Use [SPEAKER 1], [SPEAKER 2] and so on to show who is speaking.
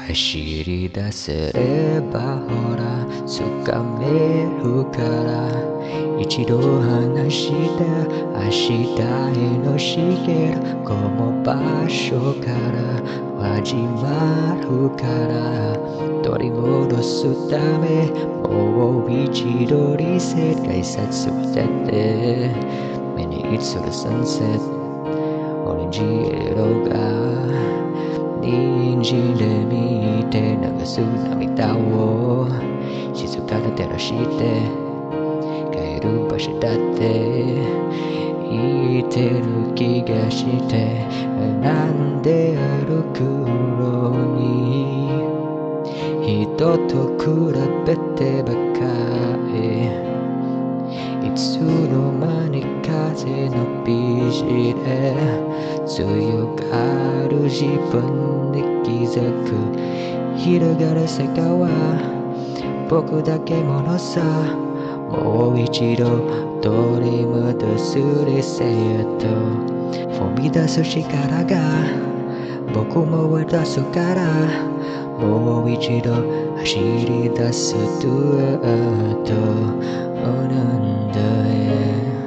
[SPEAKER 1] 走り出せればほら掴めるから一度離して明日へのしげるこの場所から始まるから取り戻すためもう一度リセット改札を出て目に映るサンセットオレンジ色が人参で見て流す涙を静かな照らして帰る場所だって言ってる気がしてなんで歩くのに人と比べてばかりいつの間に風のビジで強がる自分で気づく広がる世界は僕だけものさもう一度取り戻す理性と踏み出す力が僕も出すからもう一度走り出すとなんだ